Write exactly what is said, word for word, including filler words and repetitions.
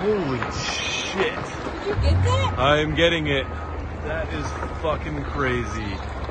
Holy shit. Did you get that? I'm getting it. That is fucking crazy.